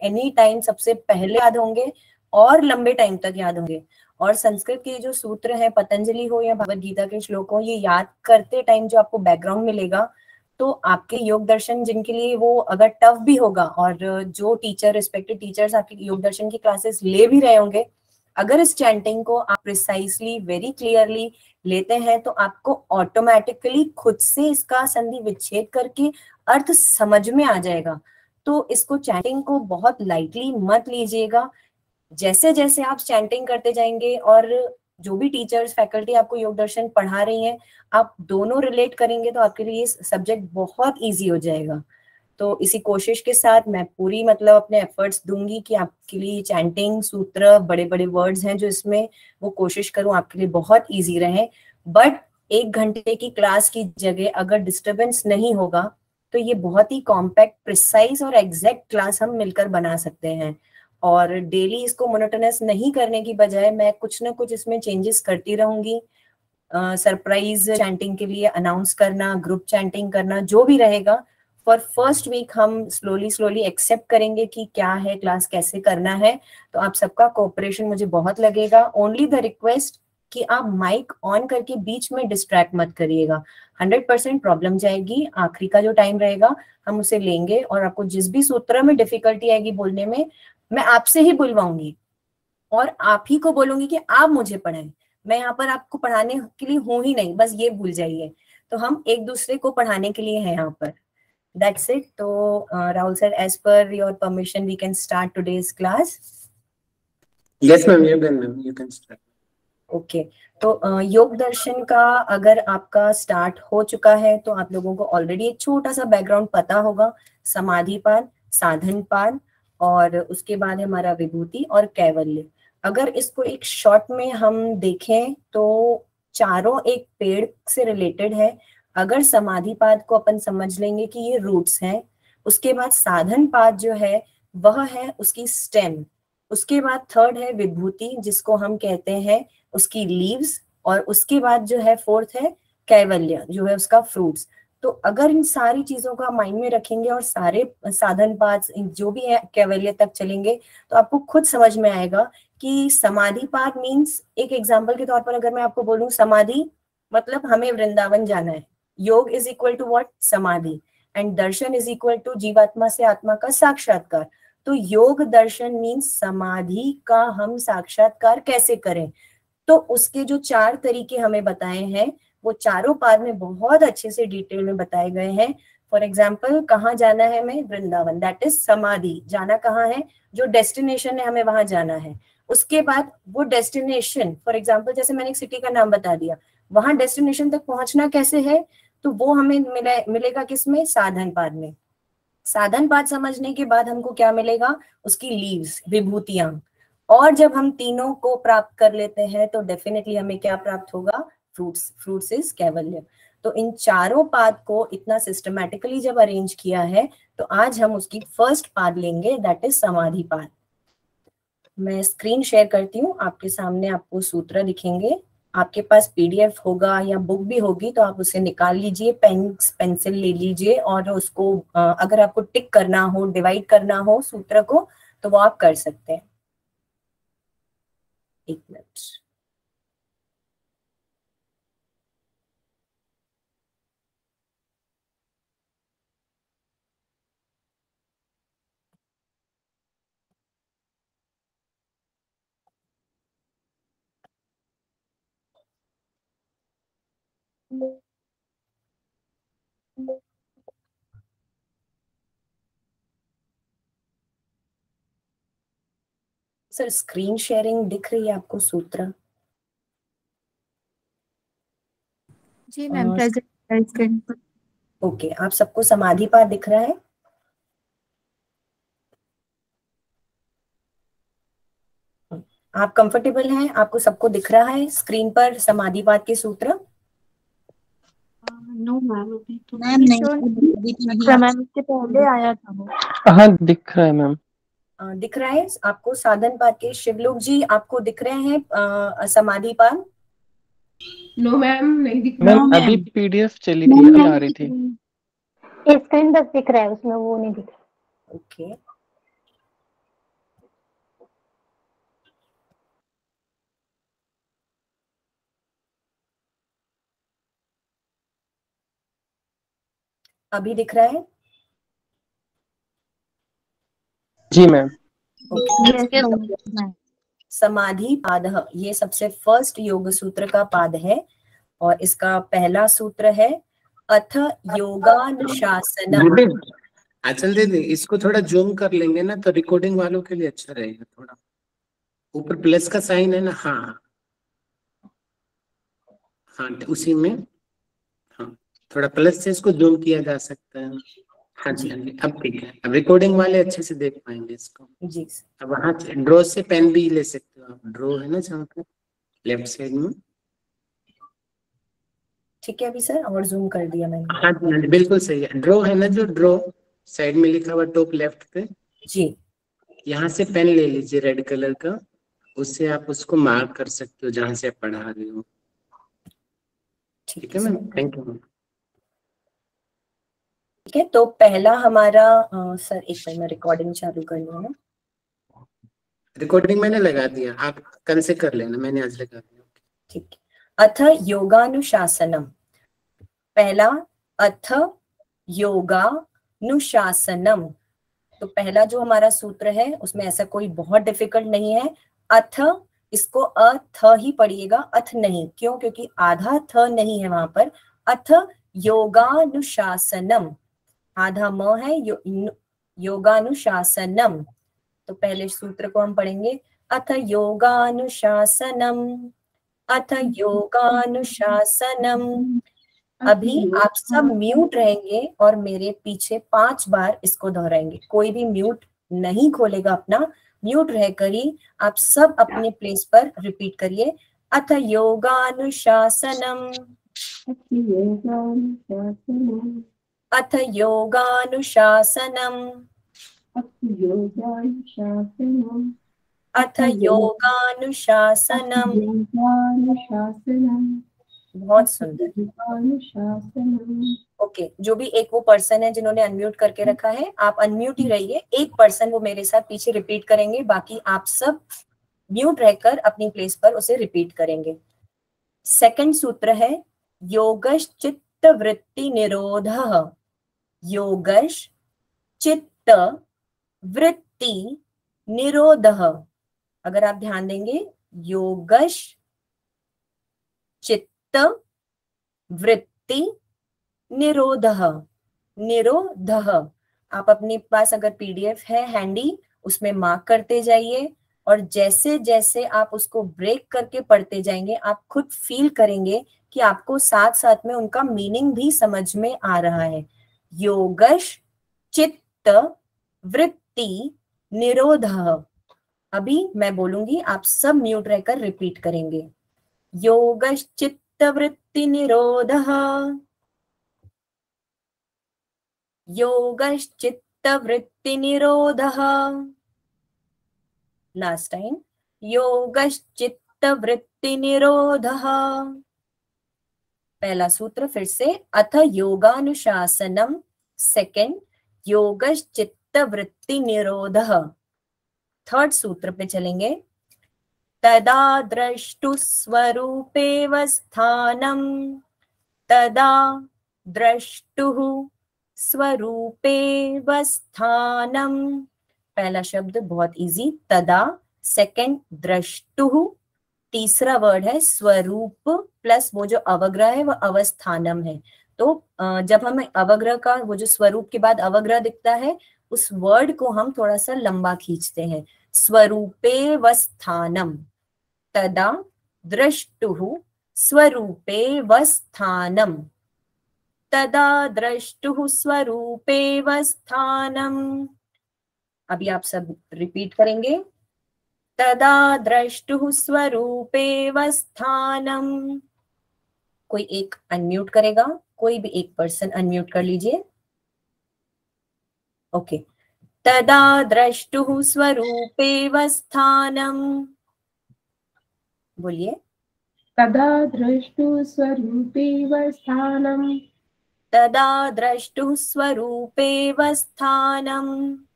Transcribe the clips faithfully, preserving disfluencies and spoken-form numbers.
Any time सबसे पहले याद होंगे और लंबे टाइम तक याद होंगे। और संस्कृत के जो सूत्र हैं, पतंजलि हो या भगवत गीता के श्लोक हो, ये याद करते टाइम जो आपको बैकग्राउंड मिलेगा, तो आपके योग दर्शन जिनके लिए वो अगर टफ भी होगा, और जो टीचर, रिस्पेक्टेड टीचर्स आपकी योग दर्शन की क्लासेस ले भी रहे होंगे, अगर इस चैंटिंग को आप प्रिसाइसली, वेरी क्लियरली लेते हैं, तो आपको ऑटोमेटिकली खुद से इसका संधि विच्छेद करके अर्थ समझ में आ जाएगा। तो इसको, चैंटिंग को बहुत लाइटली मत लीजिएगा। जैसे जैसे आप चैंटिंग करते जाएंगे और जो भी टीचर्स, फैकल्टी आपको योग दर्शन पढ़ा रही हैं, आप दोनों रिलेट करेंगे तो आपके लिए सब्जेक्ट बहुत इजी हो जाएगा। तो इसी कोशिश के साथ मैं पूरी मतलब अपने एफर्ट्स दूंगी कि आपके लिए चैंटिंग सूत्र, बड़े बड़े वर्ड्स हैं जो इसमें, वो कोशिश करूं आपके लिए बहुत इजी रहे। बट एक घंटे की क्लास की जगह अगर डिस्टरबेंस नहीं होगा तो ये बहुत ही कॉम्पैक्ट, प्रिसाइज और एग्जैक्ट क्लास हम मिलकर बना सकते हैं। और डेली इसको मोनोटोनस नहीं करने की बजाय मैं कुछ ना कुछ इसमें चेंजेस करती रहूंगी। सरप्राइज uh, चैंटिंग के लिए अनाउंस करना, ग्रुप चैंटिंग करना, जो भी रहेगा, फॉर फर्स्ट वीक हम स्लोली स्लोली एक्सेप्ट करेंगे कि क्या है क्लास, कैसे करना है। तो आप सबका कोऑपरेशन मुझे बहुत लगेगा। ओनली द रिक्वेस्ट कि आप माइक ऑन करके बीच में डिस्ट्रैक्ट मत करिएगा। हंड्रेड परसेंट प्रॉब्लम जाएगी। आखिरी का जो टाइम रहेगा हम उसे लेंगे, और आपको जिस भी सूत्र में डिफिकल्टी आएगी बोलने में, मैं आपसे ही बुलवाऊंगी और आप ही को बोलूंगी कि आप मुझे पढ़ाएं। मैं यहाँ पर आपको पढ़ाने के लिए हूं ही नहीं, बस ये भूल जाइए। तो हम एक दूसरे को पढ़ाने के लिए हैं यहाँ पर। That's it. तो Rahul sir, as per your permission we can start today's class. Yes ma'am, you can ma'am, you can start. Okay. तो uh, योग दर्शन का अगर आपका स्टार्ट हो चुका है तो आप लोगों को ऑलरेडी एक छोटा सा बैकग्राउंड पता होगा। समाधिपाद, साधनपाद, और उसके बाद हमारा विभूति और कैवल्य। अगर इसको एक शॉर्ट में हम देखें तो चारों एक पेड़ से रिलेटेड है। अगर समाधिपाद को अपन समझ लेंगे कि ये रूट्स हैं, उसके बाद साधनपाद जो है वह है उसकी स्टेम, उसके बाद थर्ड है विभूति जिसको हम कहते हैं उसकी लीव्स, और उसके बाद जो है फोर्थ है कैवल्य जो है उसका फ्रूट्स। तो अगर इन सारी चीजों का माइंड में रखेंगे और सारे साधन पाद जो भी है कैवल्य तक चलेंगे, तो आपको खुद समझ में आएगा कि समाधि पाद मीन्स, एक एग्जांपल के तौर पर अगर मैं आपको बोलूं, समाधि मतलब हमें वृंदावन जाना है। Yoga is equal to what? Samadhi. And darshan is equal to जीवात्मा से आत्मा का साक्षात्कार। तो योग दर्शन मीन्स समाधि का हम साक्षात्कार कैसे करें। तो उसके जो चार तरीके हमें बताए हैं वो चारों पाद में बहुत अच्छे से डिटेल में बताए गए हैं। फॉर एग्जाम्पल, कहाँ जाना है हमें? वृंदावन, दैट इज समाधि। जाना कहाँ है? जो डेस्टिनेशन है हमें वहां जाना है। उसके बाद वो डेस्टिनेशन, फॉर एग्जाम्पल जैसे मैंने एक सिटी का नाम बता दिया, वहां डेस्टिनेशन तक पहुंचना कैसे है, तो वो हमें मिले, मिलेगा किसमें? साधन पाद में। साधन पाद समझने के बाद हमको क्या मिलेगा? उसकी लीव्स, विभूतियां। और जब हम तीनों को प्राप्त कर लेते हैं तो डेफिनेटली हमें क्या प्राप्त होगा? फ्रूट्स। फ्रूट्स इज कैवल्य। तो इन चारों पाद को इतना सिस्टमैटिकली जब अरेंज किया है, तो आज हम उसकी फर्स्ट पाद लेंगे, दैट इज समाधि पाद। मैं स्क्रीन शेयर करती हूँ आपके सामने, आपको सूत्र दिखेंगे। आपके पास पीडीएफ होगा या बुक भी होगी तो आप उसे निकाल लीजिए, पेन पेंसिल ले लीजिए, और उसको अगर आपको टिक करना हो, डिवाइड करना हो सूत्र को, तो वो आप कर सकते हैं। एक मिनट। सर, स्क्रीन शेयरिंग दिख रही है आपको सूत्र? जी मैम, प्रेजेंट स्क्रीन पर। ओके, आप सबको समाधि पाद दिख रहा है? आप कंफर्टेबल हैं? आपको सबको दिख रहा है स्क्रीन पर समाधि पाद के सूत्र? नो मैम, अभी तो मैम नहीं, मैम इसके पहले आया था वो। हाँ दिख रहा है मैम। दिख रहा है आपको साधन पाद के? शिवलोक जी, आपको दिख रहे हैं समाधि पाद? नो मैम, नहीं दिख रहा। मैम अभी पीडीएफ चली थी, अभी आ रही थी। स्क्रीन बस दिख रहा है, उसमें वो नहीं दिख रहा। ओके, अभी दिख रहा है? जी मैम। ओके। Yes, ma'am. समाधि पादः, ये सबसे फर्स्ट योग सूत्र का पाद है और इसका पहला सूत्र है अथ योगानुशासनम। दीदी, अचल दीदी, इसको थोड़ा जूम कर लेंगे ना तो रिकॉर्डिंग वालों के लिए अच्छा रहेगा। थोड़ा ऊपर प्लस का साइन है ना, हाँ हाँ हाँ, उसी में। हाँ, थोड़ा प्लस से इसको जूम किया जा सकता है। हाँ जी हाँ जी, अब ठीक है। अब रिकॉर्डिंग वाले अच्छे से देख पाएंगे इसको। जी अब वहाँ ड्रॉ से पेन भी ले सकते हो आप। ड्रॉ है ना जहाँ पे लेफ्ट साइड में। ठीक है अभी सर, और जूम कर दिया मैंने। हाँ जी हाँ जी, बिल्कुल सही है। ड्रॉ है ना, जो ड्रॉ साइड में लिखा हुआ टॉप लेफ्ट पे, जी यहाँ से पेन ले लीजिए रेड कलर का, उससे आप उसको मार्क कर सकते हो जहाँ से आप पढ़ा रहे हो। ठीक ठीक है है sir. Ma'am, thank you ma'am. ठीक है, तो पहला हमारा अ, सर एक मिनट में रिकॉर्डिंग चालू कर लूँ ना। रिकॉर्डिंग मैंने लगा दिया, आप कल से कर लेना, मैंने आज लगा दिया। ठीक है। अथ योगानुशासनम, पहला अथ योगानुशासनम। तो पहला जो हमारा सूत्र है उसमें ऐसा कोई बहुत डिफिकल्ट नहीं है। अथ, इसको अथ ही पढ़िएगा, अथ नहीं। क्यों? क्योंकि आधा थ नहीं है वहां पर। अथ योगानुशासनम, आधा म है, यो, योगानुशासनम। तो पहले सूत्र को हम पढ़ेंगे, अथ योगानुशासनम, अथ योगानुशासनम। अभी आप सब म्यूट रहेंगे और मेरे पीछे पांच बार इसको दोहराएंगे। कोई भी म्यूट नहीं खोलेगा अपना, म्यूट रहकर ही आप सब अपने प्लेस पर रिपीट करिए। अथ योगानुशासनम, अथ योगानुशासनम, अथ योगानुशासनम। बहुत सुंदर। ओके okay, जो भी एक वो पर्सन है जिन्होंने अनम्यूट करके रखा है, आप अनम्यूट ही रहिए। एक पर्सन वो मेरे साथ पीछे रिपीट करेंगे, बाकी आप सब म्यूट रहकर अपनी प्लेस पर उसे रिपीट करेंगे। सेकंड सूत्र है योगश चित्त वृत्ति निरोधः। योगश चित्त वृत्ति निरोधः। अगर आप ध्यान देंगे, योगश चित्त वृत्ति निरोधः, निरोधः। आप अपने पास अगर पीडीएफ है हैंडी, उसमें मार्क करते जाइए और जैसे जैसे आप उसको ब्रेक करके पढ़ते जाएंगे, आप खुद फील करेंगे कि आपको साथ साथ में उनका मीनिंग भी समझ में आ रहा है। योगश चित्त वृत्ति निरोधः। अभी मैं बोलूंगी, आप सब म्यूट रहकर रिपीट करेंगे। योगश चित्त वृत्ति निरोधः, योगश्चित्त वृत्ति निरोधः। लास्ट टाइम, योगश्चित्त वृत्ति निरोधः। पहला सूत्र फिर से, अथ योगानुशासनम। सेकंड, योगश्चित्त वृत्ति निरोधः। थर्ड सूत्र पे चलेंगे, तदा द्रष्टु स्वरूपेव स्थानम, तदा द्रष्टुः स्वरूपेव स्थानम। पहला शब्द बहुत इजी, तदा। सेकंड द्रष्टुः, तीसरा वर्ड है स्वरूप प्लस वो जो अवग्रह है वो अवस्थानम है। तो जब हमें अवग्रह का वो जो स्वरूप के बाद अवग्रह दिखता है, उस वर्ड को हम थोड़ा सा लंबा खींचते हैं, स्वरूपेव स्थानम। तदा द्रष्टुः स्वरूपेव स्थानम, तदा द्रष्टुः स्वरूपेव स्थानम। अभी आप सब रिपीट करेंगे, तदा द्रष्टुः स्वरूपेव स्थानम। कोई एक अनम्यूट करेगा, कोई भी एक पर्सन अनम्यूट कर लीजिए। ओके, तदा द्रष्टुः स्वरूपेव स्थानम। बोलिए, तदा द्रष्टुः स्वरूपेव स्थानम, तदा द्रष्टुः स्वरूपेव स्थानम।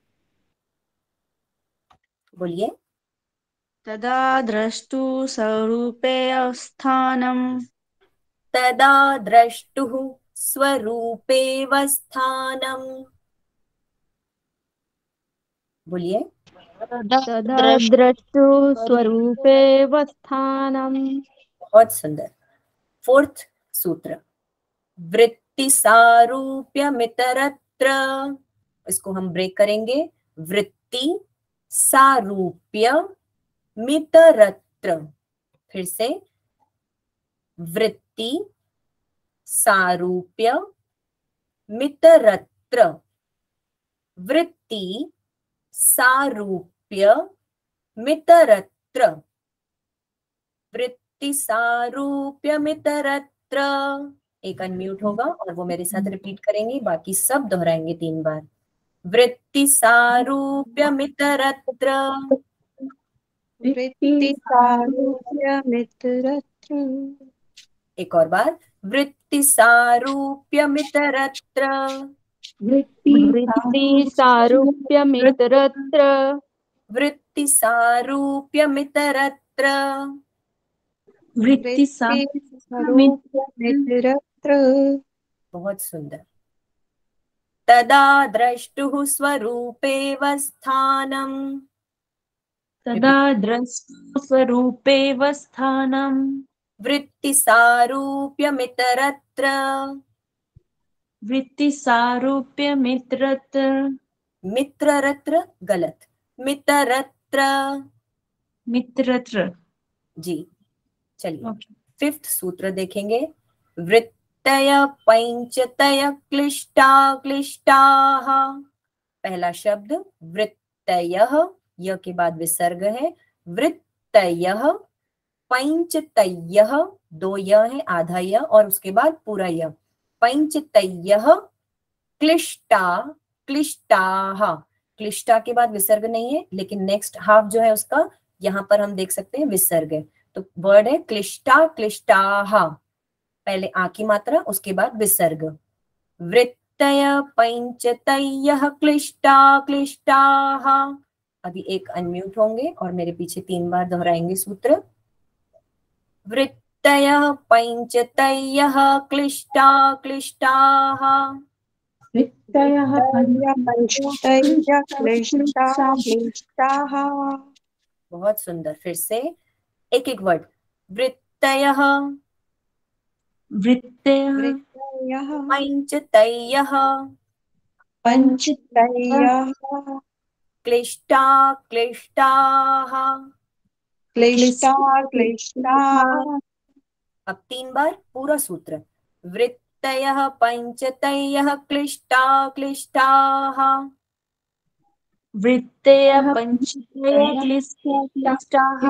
बोलिए, तदा द्रष्टु स्वरूपे स्थानम, तदा द्रष्टुः स्वरूपेव स्थानम। बोलिए। तदा द्रष्टु स्वरूपेव स्थानम। बहुत सुंदर। फोर्थ सूत्र, वृत्ति सारूप्यमितरत्र। इसको हम ब्रेक करेंगे। वृत्ति सारूप्य मितरत्र। फिर से, वृत्ति सारूप्य मितरत्र। वृत्ति सारूप्य मितरत्र। वृत्ति सारूप्य मितरत्र। एक अनम्यूट होगा और वो मेरे साथ रिपीट करेंगे, बाकी सब दोहराएंगे तीन बार। वृत्ति सारूप्य मितरत्र। वृत्ति सारूप्य मितरत्र। एक और बार, वृत्ति सारूप्य मितरत्र। वृत्ति सारूप्य मितरत्र। वृत्ति सारूप्य मितरत्र। वृत्ति सारूप्य मितरत्र। बहुत सुंदर। तदा द्रष्टुः स्वरूपेव स्थानम। तदा द्रष्टुः स्वरूपेव स्थानम। वृत्ति सारूप्य मितरत्र। वृत्ति सारूप्य मितरत्र। मित्ररत्र गलत, मितरत्र। मित्रत्र। जी चलिए, ओके। फिफ्थ सूत्र देखेंगे। वृत्तय पंचतय क्लिष्टा क्लिष्टाः। पहला शब्द वृत्तयः, य के बाद विसर्ग है। वृत्तयः पंचतयः, दो य है, आधा य और उसके बाद पूरा य। पंचतयः क्लिष्टा क्लिष्टाः। क्लिष्टा के बाद विसर्ग नहीं है, लेकिन नेक्स्ट हाफ जो है उसका यहाँ पर हम देख सकते हैं विसर्ग है। तो वर्ड है क्लिष्टा क्लिष्टाः। पहले आ की मात्रा, उसके बाद विसर्ग। वृत्तय पंचतयः क्लिष्टा क्लिष्टाः। अभी एक अनम्यूट होंगे और मेरे पीछे तीन बार दोहराएंगे सूत्र। वृत्तयः पंचतयः क्लिष्टा क्लिष्टाः। वृत्तयः पंचतयः क्लिष्टा क्लिष्टाः। बहुत सुंदर। फिर से एक एक वर्ड। वृत्तयः वृत्तयः पंचतयः पंचतयः क्लिष्टा क्लिष्टाः। क्लिष्टा क्लिष्टाः। अब तीन बार पूरा सूत्र। वृत्तयः पंचतयः क्लिष्टा क्लिष्टाः। वृत्तयः पंचतयः क्लिष्टा क्लिष्टाः।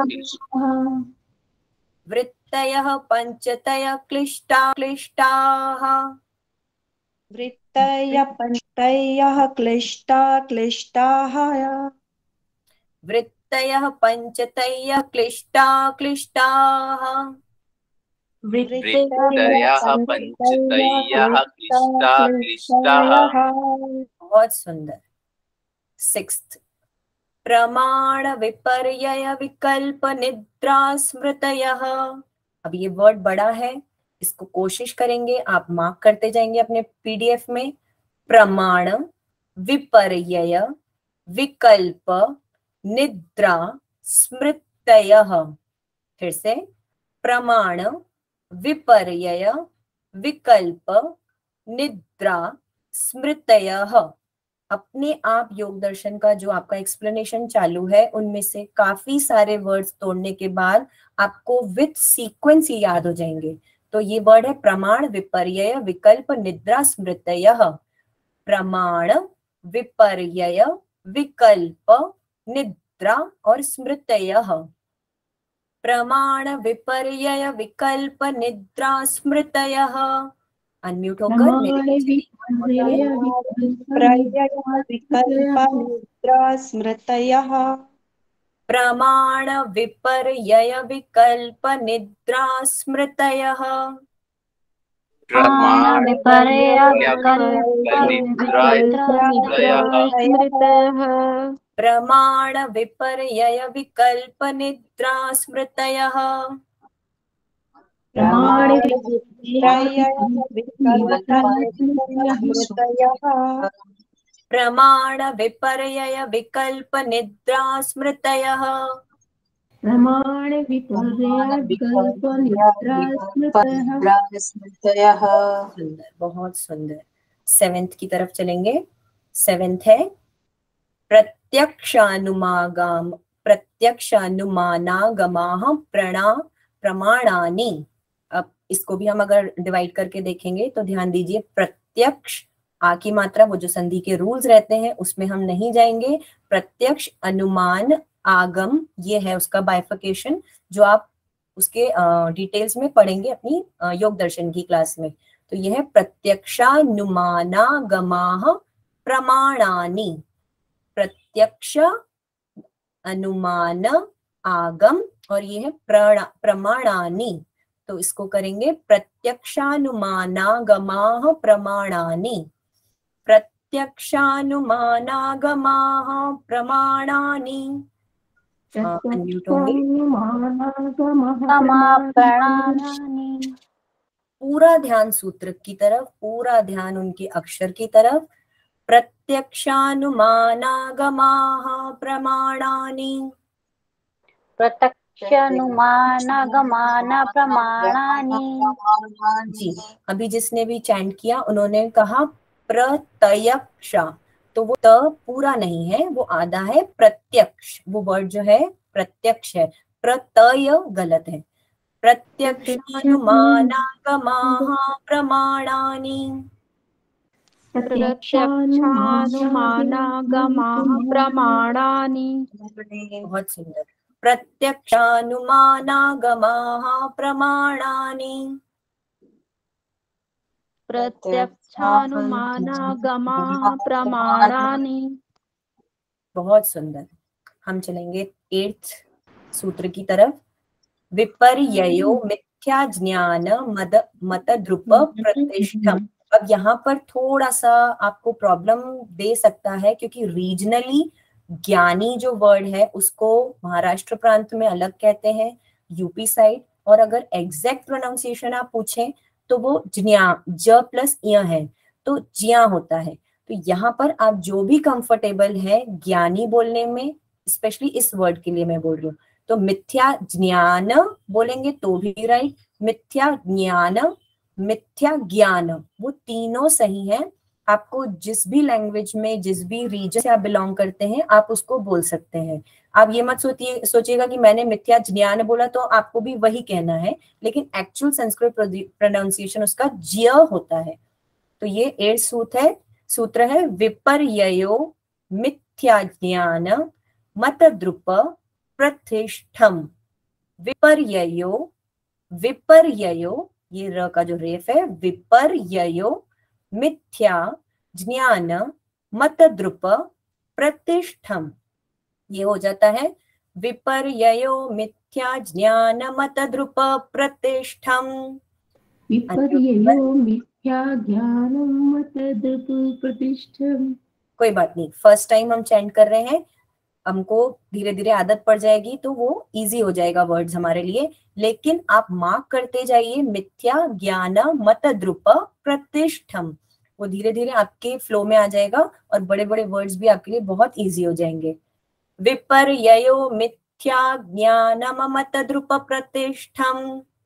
वृत्तयः पंचतयः क्लिष्टा क्लिष्टाः। वृत्तयः पंचतयः क्लिष्टा क्लिष्टाः। वृत्तयः पंचतयः क्लिष्टा क्लिष्टाः। वृत्तयः पंचतयः क्लिष्टा क्लिष्टाः। बहुत सुंदर। सिक्स्थ, प्रमाण विपर्यय विकल्प निद्रा स्मृतयः। अब ये वर्ड बड़ा है, इसको कोशिश करेंगे, आप मार्क करते जाएंगे अपने पीडीएफ में। प्रमाण विपर्यय विकल्प निद्रा स्मृतयः। फिर से, प्रमाण विपर्यय विकल्प निद्रा स्मृतयः। अपने आप योग दर्शन का जो आपका एक्सप्लेनेशन चालू है, उनमें से काफी सारे वर्ड्स तोड़ने के बाद आपको विथ सीक्वेंस ही याद हो जाएंगे। तो ये वर्ड है प्रमाण विपर्यय विकल्प निद्रा स्मृतयः। प्रमाण विपर्यय विकल्प निद्रा और स्मृतयः। प्रमाण विपर्यय विकल्प निद्रा स्मृतयः। अनम्यूट होकर मेरे विकल्प निद्रा स्मृतयः। प्रमाण विपर्यय विकल्प निद्रा स्मृतयः। प्रमाण विपर्यय विकल्प निद्रा स्मृतयः। प्रमाण विपर्यय विकल्प निद्रा स्मृतयः। प्रमाणे प्रमाण विपर्यय विकल्प निद्रा स्मृतयः प्रमाण विपर्यय विकल्प निद्रा स्मृतयः। सुंदर, बहुत सुंदर। सेवेंथ की तरफ चलेंगे। सेवेंथ है प्रत्यक्षानुमागम प्रत्यक्षानुमानागमाः प्रणा प्रमाणानि। अब इसको भी हम अगर डिवाइड करके देखेंगे तो ध्यान दीजिए, प्रत्यक्ष आ की मात्रा, वो जो संधि के रूल्स रहते हैं उसमें हम नहीं जाएंगे। प्रत्यक्ष, अनुमान, आगम, ये है उसका बाइफिकेशन जो आप उसके डिटेल्स में पढ़ेंगे अपनी आ, योग दर्शन की क्लास में। तो यह है प्रत्यक्षानुमानागमाः प्रमाणानि। प्रत्यक्ष, अनुमान, आगम और ये है प्रमाणानि। तो इसको करेंगे प्रत्यक्षानुमानागमाः प्रमाणानि। प्रत्यक्षानुमानागमाः प्रमाणानि। अनम्यूट होंगे। प्रमाणानि। पूरा ध्यान सूत्र की तरफ, पूरा ध्यान उनके अक्षर की तरफ। प्रत्यक्षानुमानागमाः प्रमाणानि। प्रत्यक्षानुमानागमाना प्रमाणानि। जी, अभी जिसने भी चैंट किया उन्होंने कहा प्रत्यक्ष, तो वो त पूरा नहीं है, वो आधा है। प्रत्यक्ष वो वर्ड जो है प्रत्यक्ष है, प्रत्यय गलत है। प्रत्यक्षानुमानागमाः प्रमाणानि। प्रत्यक्षानुमानागमाः प्रमाणानि। बहुत सुंदर। प्रत्यक्षानुमानागमाः प्रमाणानि। प्रत्यक्षानुमानागमाः प्रमाणानि। बहुत सुंदर। हम चलेंगे एट्थ सूत्र की तरफ। विपर्ययो मिथ्या ज्ञान मद मतद्रुप प्रतिष्ठम। अब यहाँ पर थोड़ा सा आपको प्रॉब्लम दे सकता है क्योंकि रीजनली ज्ञानी जो वर्ड है उसको महाराष्ट्र प्रांत में अलग कहते हैं, यूपी साइड, और अगर एग्जैक्ट प्रोनाउंसिएशन आप पूछें तो वो ज्ञा, ज प्लस य है, तो ज्या होता है। तो यहाँ पर आप जो भी कंफर्टेबल है ज्ञानी बोलने में, स्पेशली इस वर्ड के लिए मैं बोल रही हूँ, तो मिथ्या ज्ञान बोलेंगे तो भी राइट, मिथ्या ज्ञान, मिथ्या ज्ञान, वो तीनों सही है। आपको जिस भी लैंग्वेज में, जिस भी रीजन से आप बिलोंग करते हैं, आप उसको बोल सकते हैं। आप ये मत सोचिए सोचिएगा कि मैंने मिथ्या ज्ञान बोला तो आपको भी वही कहना है, लेकिन एक्चुअल संस्कृत प्रोनाउंसिएशन उसका ज्य होता है। तो ये एट सूत्र है सूत्र है विपर्ययो मिथ्या ज्ञान मतद्रुप प्रतिष्ठम। विपर्ययो, विपर्ययो, ये र का जो रेफ है, विपर्ययो मिथ्या ज्ञान मतद्रुप प्रतिष्ठम। ये हो जाता है विपर्ययो मिथ्या ज्ञान मतद्रुप प्रतिष्ठम। विपर्ययो मिथ्या ज्ञानं मतद्रुप प्रतिष्ठम। कोई बात नहीं, फर्स्ट टाइम हम चैंट कर रहे हैं, हमको धीरे धीरे आदत पड़ जाएगी तो वो इजी हो जाएगा वर्ड्स हमारे लिए। लेकिन आप मार्क करते जाइए, मिथ्या ज्ञान मतद्रुप प्रतिष्ठम, वो धीरे धीरे आपके फ्लो में आ जाएगा और बड़े बड़े वर्ड्स भी आपके लिए बहुत इजी हो जाएंगे। विपर्ययो मिथ्या ज्ञानम मतद्रुप प्रतिष्ठम।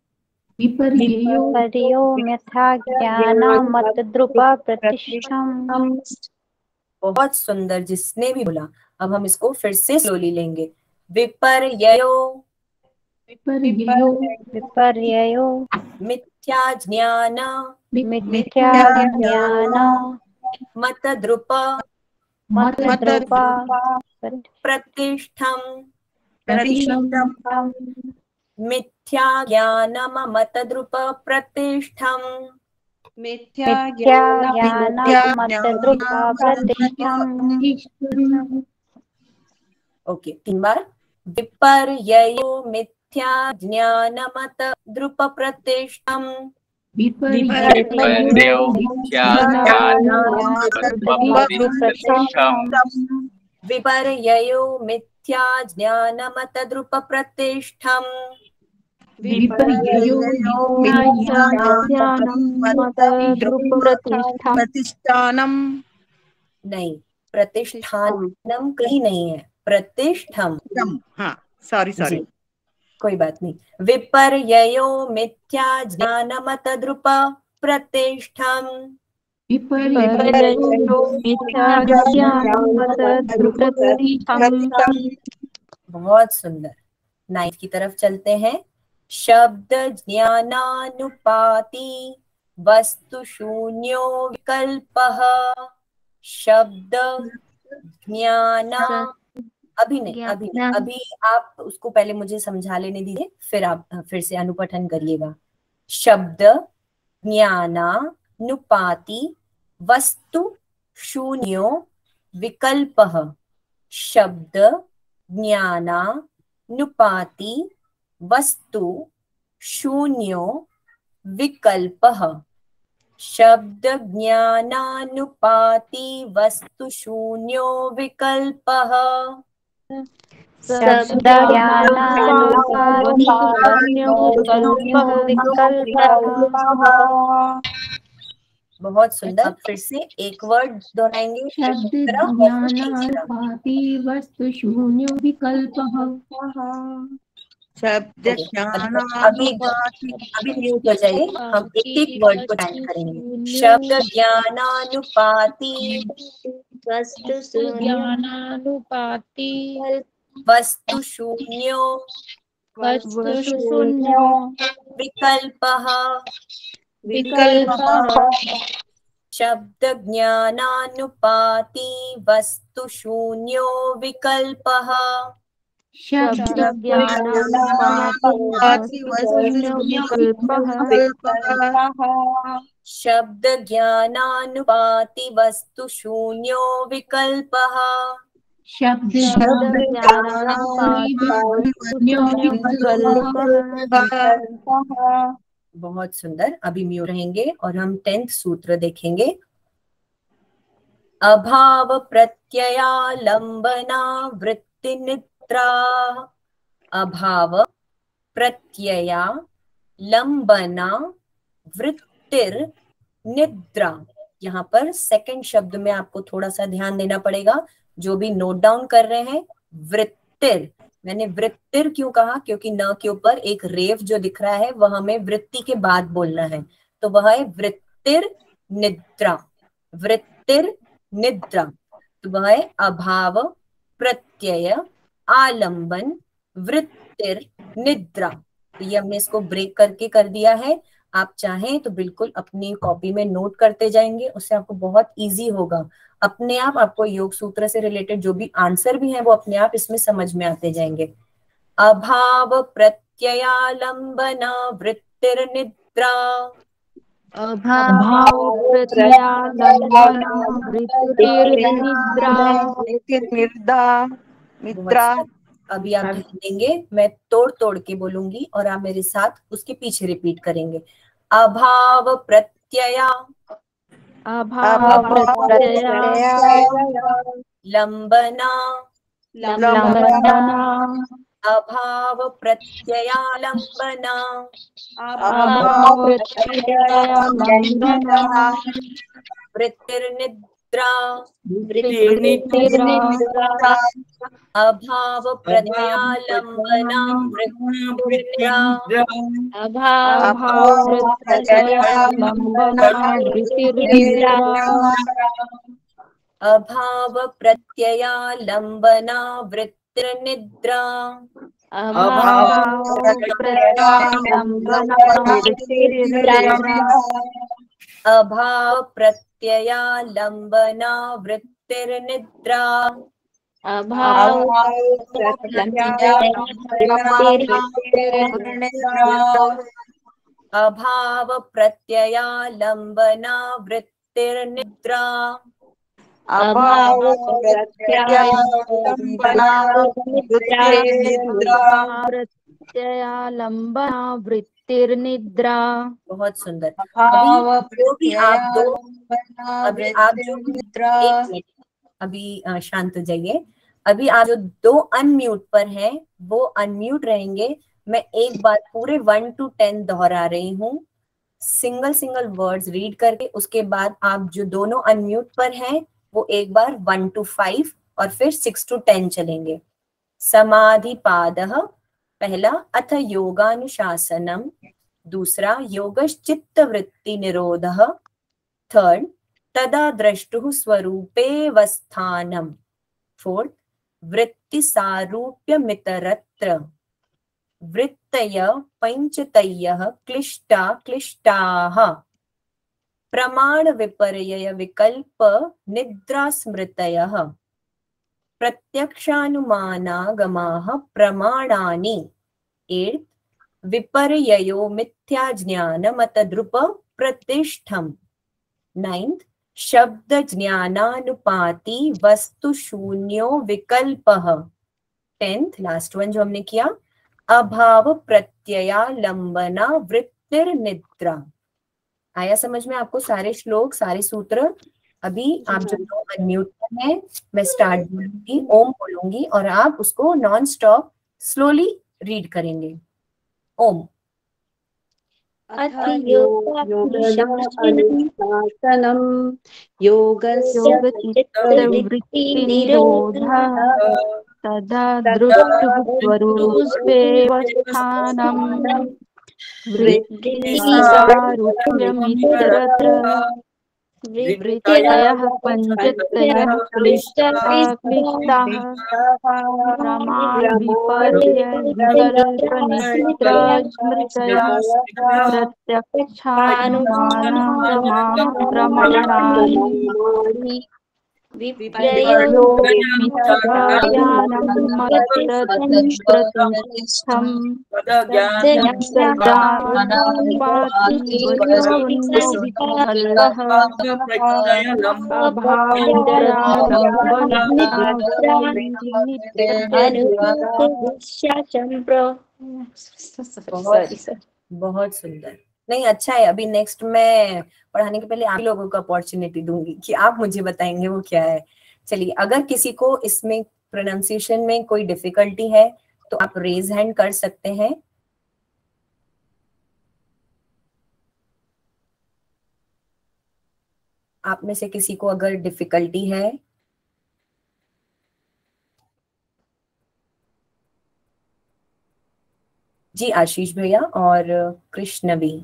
विपर्ययो मिथ्या ज्ञानं मतद्रुप प्रतिष्ठम। बहुत सुंदर, जिसने भी बोला। अब हम इसको फिर से स्लोली लेंगे। विपर्ययो, विपर्ययो विपर्ययो मिथ्या ज्ञान मिथ्या ज्ञान मतद्रुप मतद्रुप प्रतिष्ठम। प्रतिष्ठम। मिथ्या ज्ञानम मतद्रुप प्रतिष्ठम। मिथ्या मिथ्या ज्ञानं मतद्रुप प्रतिष्ठम। ओके, तीन बार। विपर्ययो मिथ्या ज्ञान मतद्रुप प्रतिष्ठम। विपर्ययो मिथ्या ज्ञानं मतद्रुप प्रतिष्ठम। विपर्ययो मिथ्या ज्ञान मतद्रुप प्रतिष्ठम। विपर्ययो प्रतिष्ठानम। नहीं, प्रतिष्ठानम कहीं नहीं है, प्रतिष्ठम। हाँ, सॉरी सॉरी, कोई बात नहीं। विपर्ययो मिथ्या ज्ञानमतद्रुप प्रतिष्ठम। विपर्ययो मिथ्या ज्ञानमतद्रुपप्रतिष्ठम्। बहुत सुंदर। नाइन्थ की तरफ चलते हैं। शब्द ज्ञानानुपाति वस्तु शून्यो विकल्पः। शब्द ज्ञाना अभी नहीं, अभी नहीं, अभी आप उसको पहले मुझे समझा लेने दीजिए, फिर आप फिर से अनुपठन करिएगा। शब्द ज्ञानानुपाति वस्तु शून्यो विकल्पः। शब्द ज्ञानानुपाति वस्तु शून्यो विकल्पः। शब्द ज्ञानानुपाति वस्तु शून्यो विकल्पः। शब्द ज्ञानानुपाति बहुत सुंदर। फिर से एक वर्ड दोहराएंगे। शब्द ज्ञानानुपाति वस्तु शून्यो विकल्पः। शब्द अभी अभी म्यूट हो जाइए, हम एक एक वर्ड को टाइप करेंगे। शब्द ज्ञानानुपाति वस्तु ज्ञानानुपाति वस्तु शून्यो वस्तु शून्यो विकल्पः। विकल्पः। शब्द ज्ञानानुपाति वस्तु शून्यो विकल्पः। शब्द ज्ञानानुपाति वस्तु विकल्पः। शब्द ज्ञानानुपाति वस्तु शून्यो विकल्पः। शब्द बहुत सुंदर। अभी म्यूट रहेंगे और हम टेंथ सूत्र देखेंगे। अभाव प्रत्यया लंबना वृत्ति निद्रा। अभाव प्रत्यया लंबना वृत्तिर निद्रा। यहाँ पर सेकंड शब्द में आपको थोड़ा सा ध्यान देना पड़ेगा। जो भी नोट डाउन कर रहे हैं, वृत्तिर, मैंने वृत्तिर क्यों कहा, क्योंकि न के ऊपर एक रेफ जो दिख रहा है वह हमें वृत्ति के बाद बोलना है, तो वह है वृत्तिर निद्रा। वृत्तिर निद्रा तो वह है अभाव प्रत्यय आलंबन वृत्तिर निद्रा। तो ये हमने इसको ब्रेक करके कर दिया है। आप चाहें तो बिल्कुल अपनी कॉपी में नोट करते जाएंगे, उससे आपको बहुत इजी होगा। अपने आप आपको योग सूत्र से रिलेटेड जो भी आंसर भी है वो अपने आप इसमें समझ में आते जाएंगे। अभाव प्रत्ययालंबना वृत्तिर निद्रा। अभाव प्रत्ययालंबना वृत्तिर निद्रा। अभी आप ध्यान देंगे, मैं तोड़ तोड़ के बोलूंगी और आप मेरे साथ उसके पीछे रिपीट करेंगे। अभाव प्रत्यया अभाव प्रत्यया लंबना लंबना अभाव प्रत्ययालंबना अभाव प्रत्ययालंबना वृत्तिर्निद्रा वृत्तिर्निद्रा अभाव प्रत्ययालंबना वृत्तिर्निद्रा अभाव प्रत्ययालंबना वृत्तिर्निद्रा अभाव प्रत्ययालंबना वृत्तिर्निद्रा अभाव प्रत्ययालंबना वृत्तिर्निद्रा अभाव प्रत्ययालंबना वृत्तिर्निद्रा अभाव अभाव प्रत्ययालंबना वृत्तिर्निद्रा अभाव प्रत्ययालंबना प्रत्ययालंबना वृत्तिर्निद्रा। बहुत सुंदर। अभी जो भी आप दो अभी आप जो एक मिनट अभी शांत हो जाइए। अभी आप जो दो अनम्यूट पर हैं वो अनम्यूट रहेंगे। मैं एक बार पूरे वन टू टेन दोहरा रही हूँ, सिंगल सिंगल वर्ड्स रीड करके, उसके बाद आप जो दोनों अनम्यूट पर हैं वो एक बार वन टू फाइव और फिर सिक्स टू टेन चलेंगे। समाधिपादः पहला, अथ योगानुशासनम, दूसरा योगश्चित्त वृत्ति निरोधः, थर्ड तदा द्रष्टुः स्वरूपेवस्थानम, फोर्थ वृत्ति सारूप्यमितरत्र, वृत्तय पंचतयः क्लिष्टा क्लिष्टाः, प्रमाण विपर्यय विकल्प निद्रा स्मृतयः, प्रत्यक्षानुमानागमाः प्रमाणानि, एट्थ विपर्ययो मिथ्या ज्ञान मतद्रुप प्रतिष्ठम, नाइन्थ शब्द ज्ञानानुपाति वस्तु शून्यो विकल्पः, टेंथ लास्ट वन जो हमने किया, अभाव प्रत्ययालंबना वृत्तिर्निद्रा। आया समझ में आपको सारे श्लोक, सारे सूत्र? अभी आप जो लोग अनम्यूट हैं, मैं स्टार्ट बोलूंगी, ओम बोलूंगी और आप उसको नॉन स्टॉप स्लोली रीड करेंगे। ओम। अथ योगानुशासनं योगस्य चित्तवृत्तिनिरोधः तदा दृष्टुः स्वरूपेवस्थानं वृत्तिसारूप्यमितरत्र वृत्तयः पञ्चतयः क्लिष्टाः क्लिष्टाः प्रमाणविपर्ययविकल्पनिद्रा स्मृतयः प्रत्यक्षानुमानागमाः प्रमाणानि विपर्ययो मिथ्याज्ञानं मतप्रतिष्ठम् तज्ज्ञानानुपाति वस्तुन्यो विकल्पः बहुत बहुत सुंदर। नहीं, अच्छा है। अभी नेक्स्ट मैं पढ़ाने के पहले आप लोगों को अपॉर्चुनिटी दूंगी कि आप मुझे बताएंगे वो क्या है। चलिए, अगर किसी को इसमें प्रोनाउंसिएशन में कोई डिफिकल्टी है तो आप रेज हैंड कर सकते हैं। आप में से किसी को अगर डिफिकल्टी है। जी आशीष भैया और कृष्ण भी।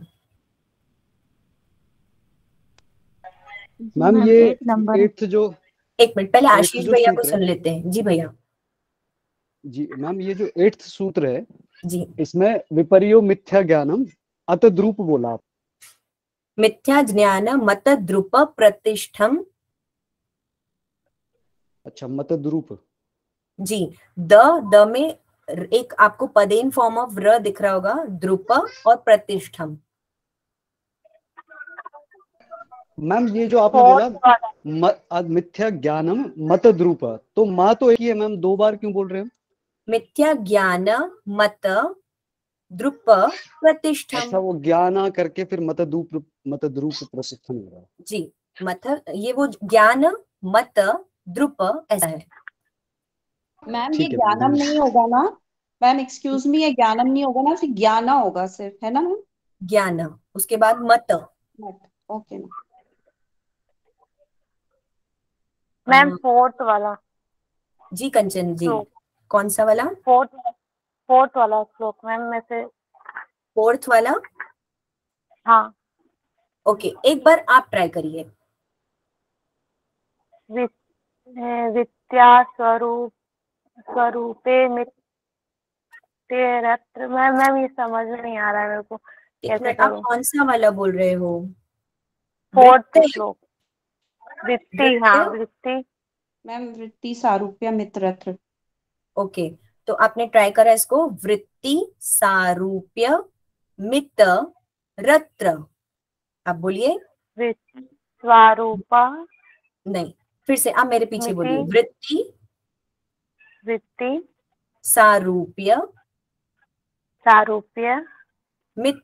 मैम ये एट्थ जो एक मिनट पहले आशीष भैया को सुन लेते हैं। जी भैया। जी मैम, ये जो एट्थ सूत्र है जी, इसमें विपर्यो मिथ्या ज्ञानम अतद्रूप बोला आप। मिथ्या ज्ञान मतद्रुप प्रतिष्ठम। अच्छा, मतद्रूप। जी, द द में एक आपको पदेन फॉर्म ऑफ र दिख रहा होगा, द्रुप और प्रतिष्ठम। मैम ये जो आपने बोला मिथ्या ज्ञानम मतद्रूप, तो माँ तो एक ही है मैम, दो बार क्यों बोल रहे हैं? मिथ्या ज्ञान मत द्रुप प्रतिष्ठम। अच्छा, वो ज्ञान करके फिर मतद्रूप मतद्रूप प्रतिष्ठम हो रहा है। जी, मत ये वो ज्ञान मत द्रुप ऐसा है। मैम ये ज्ञानम नहीं होगा ना मैम? एक्सक्यूज मी, ये ज्ञानम नहीं होगा ना, फिर ज्ञाना होगा सिर्फ, है ना मैम? ज्ञान, उसके बाद मत। ओके मैम फोर्थ वाला। जी कंचन जी, कौन सा वाला? फोर्थ फोर्थ वाला श्लोक मैम में से। फोर्थ वाला? हाँ। ओके, एक बार आप ट्राई करिए। विद्या स्वरूप स्वरूपे मित्यरत्र। मैम मैम ये समझ में नहीं आ रहा है मेरे को, कैसे आप कौन सा वाला बोल रहे हो? फोर्थ श्लोक। वृत्ति, हाँ वृत्ति। मैम वृत्ति सारूप्य मित्रत्र। ओके, तो आपने ट्राई करा इसको, वृत्ति सारूप्य मित रत्र। आप बोलिए। स्वरूपा नहीं, फिर से आप मेरे पीछे बोलिए। वृत्ति वृत्ति सारूप्य सारूप्य मित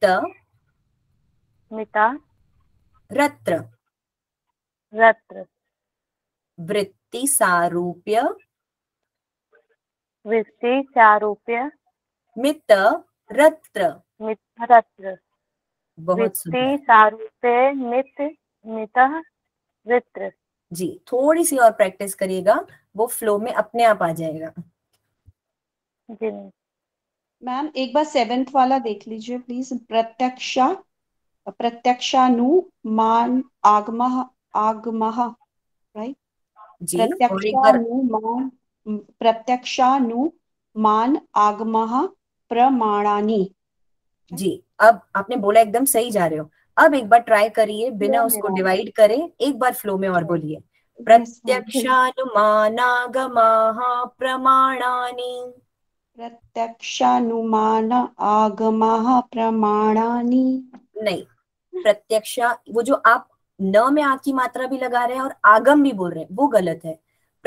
मिता रत्र। रत्र। वृत्ति सारूप्य वृत्ति सारूप्य मित रत्र, मित्रत्र, बहुत सुंदर वित्ति सारूपे मित मितः वृत्र। जी। थोड़ी सी और प्रैक्टिस करिएगा, वो फ्लो में अपने आप आ जाएगा। जी मैम एक बार सेवेंथ वाला देख लीजिए प्लीज। प्रत्यक्षा प्रत्यक्षानुमान आगमः आगमः, राइट? जी, और एक बार प्रत्यक्षानुमान प्रत्यक्षानुमान आगमः प्रमाणानि। जी, अब आपने बोला एकदम सही जा रहे हो। अब एक बार ट्राई करिए, बिना उसको डिवाइड करे एक बार फ्लो में और बोलिए। प्रत्यक्षानुमानागमाः प्रमाणानि। प्रत्यक्षानुमान आगमः प्रमाणानि। नहीं, प्रत्यक्षा, वो जो आप न में आ की मात्रा भी लगा रहे हैं और आगम भी बोल रहे हैं, वो गलत है।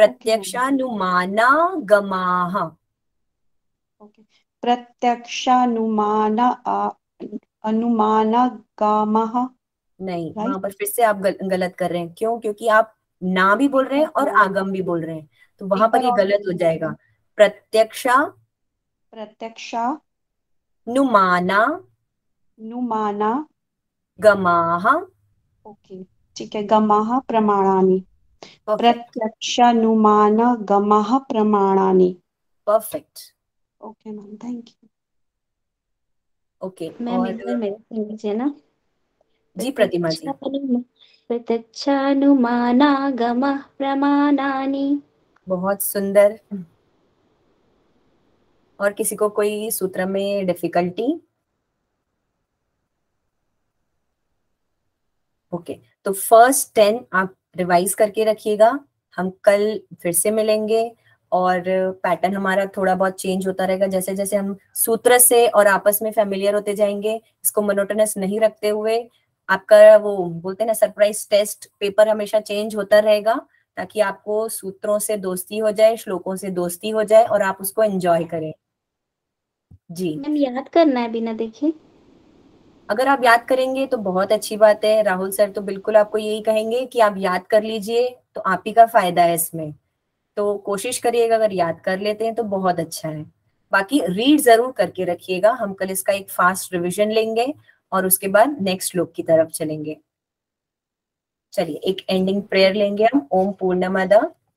प्रत्यक्षानुमानागमाः। ओके, प्रत्यक्षानुमान अनुमानागमः। नहीं, Right? वहां पर फिर से आप गल, गलत कर रहे हैं। क्यों? क्योंकि आप ना भी बोल रहे हैं और आगम भी बोल रहे हैं, तो वहां एक पर बार ये और गलत हो बोलिए। जाएगा। प्रत्यक्षा प्रत्यक्षा नुमाना नुमाना, गमाः। ओके ठीक है, गमः प्रमाणानि। परफेक्ट, प्रत्यक्षानुमान गमः प्रमाणानि। Perfect. Okay ma'am, thank you. Okay, ma'am और एक बार मेरे से नीचे ना। जी प्रतिमा जी। प्रत्यक्षानु- प्रत्यक्षानुमानागमः प्रमाणानि। बहुत सुंदर। और किसी को कोई सूत्र में डिफिकल्टी? ओके, तो फर्स्ट टेन आप रिवाइज करके रखिएगा। हम कल फिर से मिलेंगे और पैटर्न हमारा थोड़ा बहुत चेंज होता रहेगा जैसे जैसे हम सूत्र से और आपस में फैमिलियर होते जाएंगे। इसको मोनोटोनस नहीं रखते हुए आपका वो बोलते हैं ना सरप्राइज टेस्ट पेपर हमेशा चेंज होता रहेगा, ताकि आपको सूत्रों से दोस्ती हो जाए, श्लोकों से दोस्ती हो जाए और आप उसको एंजॉय करें। जी, मैम याद करना है बिना देखे? अगर आप याद करेंगे तो बहुत अच्छी बात है। राहुल सर तो बिल्कुल आपको यही कहेंगे कि आप याद कर लीजिए, तो आप ही का फायदा है इसमें। तो कोशिश करिएगा, अगर याद कर लेते हैं तो बहुत अच्छा है। बाकी रीड जरूर करके रखिएगा। हम कल इसका एक फास्ट रिवीजन लेंगे और उसके बाद नेक्स्ट श्लोक की तरफ चलेंगे। चलिए एक एंडिंग प्रेयर लेंगे हम। ओम पूर्णमद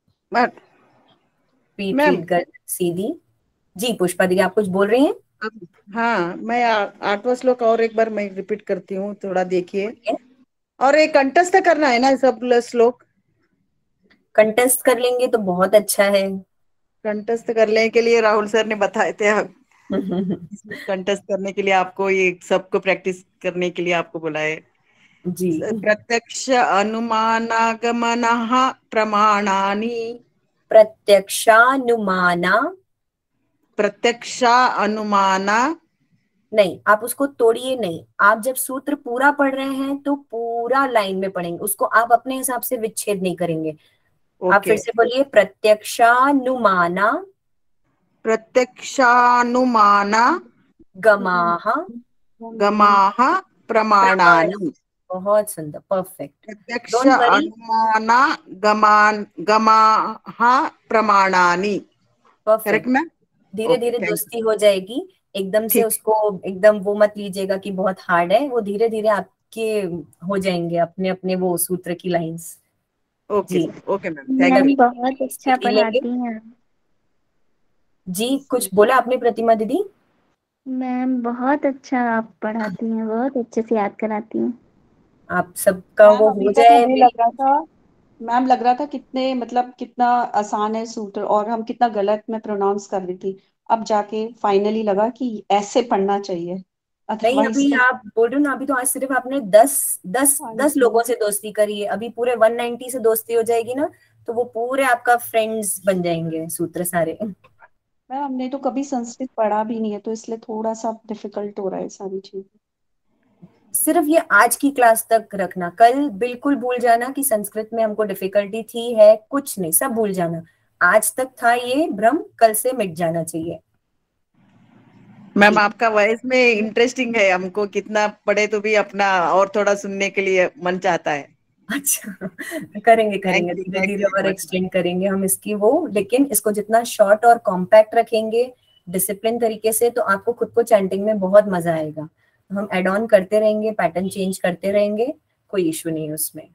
पीठ सीधी। जी पुष्पा दीदी, आप कुछ बोल रही हैं? हाँ, मैं आ- आठवां श्लोक और एक बार मैं रिपीट करती हूँ, थोड़ा देखिए। और एक कंठस्थ करना है ना सब श्लोक? कंटेस्ट कर लेंगे तो बहुत अच्छा है। कंठस्थ करने के लिए राहुल सर ने बताए थे, आप कंठस्थ करने के लिए आपको ये सबको प्रैक्टिस करने के लिए आपको बुलाए। जी, प्रत्यक्ष अनुमानागमनः प्रमाणानि। प्रत्यक्षानुमाना, प्रत्यक्षा अनुमाना, नहीं आप उसको तोड़िए नहीं। आप जब सूत्र पूरा पढ़ रहे हैं तो पूरा लाइन में पढ़ेंगे उसको, आप अपने हिसाब से विच्छेद नहीं करेंगे। आप फिर से बोलिए। प्रत्यक्षानुमाना प्रत्यक्षानुमाना गमाः गमाः प्रमाणानि। बहुत सुंदर, परफेक्ट। प्रत्यक्ष डोंट वरी, अनुमाना गमान गमाः प्रमाणानि। Correct perfect. मैम? धीरे ओके, धीरे थैंक दोस्ती हो जाएगी। एकदम से ठीक। उसको एकदम वो मत लीजिएगा कि बहुत हार्ड है, वो धीरे धीरे आपके हो जाएंगे अपने अपने वो सूत्र की लाइंस। ओके जी, okay ma'am, thank ma'am you. बहुत अच्छा स्थिति लेंगे। पढ़ाती हैं। जी कुछ बोला आपने प्रतिमा दीदी? मैम बहुत अच्छा आप पढ़ाती हैं, बहुत अच्छे से याद कराती हैं। आप सबका मैम वो अभी हो तक जाए। हमें लग रहा था, मैम लग रहा था कितने मतलब कितना आसान है सूत्र और हम कितना गलत में प्रोनाउंस कर रही थी। अब जाके फाइनली लगा कि ऐसे पढ़ना चाहिए, नहीं, अदरवाइज अभी तो। आप बोल रहे हो ना, अभी तो आज सिर्फ आपने दस दस हाँ दस जी। लोगों से दोस्ती करी है। अभी पूरे वन नाइंटी से दोस्ती हो जाएगी ना, तो वो पूरे आपका फ्रेंड्स बन जाएंगे सूत्र सारे। मैम हमने तो कभी संस्कृत पढ़ा भी नहीं है, तो इसलिए थोड़ा सा डिफिकल्ट हो रहा है सारी चीजें। सिर्फ ये आज की क्लास तक रखना, कल बिल्कुल भूल जाना कि संस्कृत में हमको डिफिकल्टी थी है, कुछ नहीं, सब भूल जाना। आज तक था ये भ्रम, कल से मिट जाना चाहिए। मैम आपका वॉइस में इंटरेस्टिंग है, हमको कितना पढ़े तो भी अपना और थोड़ा सुनने के लिए मन चाहता है। अच्छा, करेंगे थैंक करेंगे यू, धीरे थैंक धीरे यू और मच। एक्सटेंड करेंगे हम इसकी वो, लेकिन इसको जितना शॉर्ट और कॉम्पैक्ट रखेंगे डिसिप्लिन तरीके से, तो आपको खुद को चैंटिंग में बहुत मजा आएगा। हम एड ऑन करते रहेंगे, पैटर्न चेंज करते रहेंगे, कोई इशू नहीं है उसमें।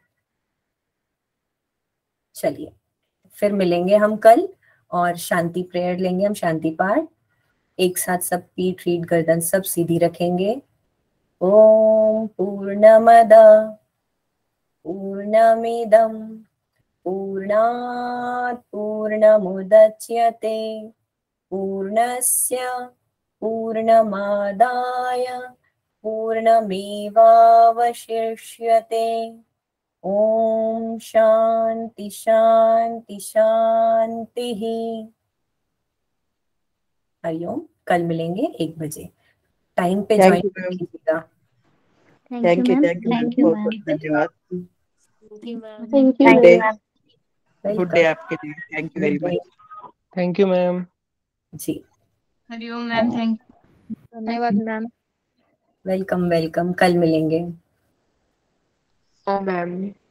चलिए फिर मिलेंगे हम कल और शांति प्रेयर लेंगे हम, शांति पाठ एक साथ, सब पीठ रीढ़ गर्दन सब सीधी रखेंगे। ओम पूर्णमद पूर्णमिदं पूर्णात् पूर्णमुदच्यते पूर्णस्य पूर्णमादाय पूर्णमेवावशिष्यते। ओम शांति शांति शांति। हरिओम। कल मिलेंगे एक बजे, टाइम पे थैंक ज्वाइन यू मैम। कीजिएगा। Thank you ma'am. Thank you ma'am, thank you बहुत मैम। बहुत धन्यवाद। Thank you good day, ma'am. Good day आपके लिए। Thank you very much. Thank you ma'am. जी हरिओम मैम, थैंक धन्यवाद मैम। वेलकम वेलकम, कल मिलेंगे। Oh ma'am.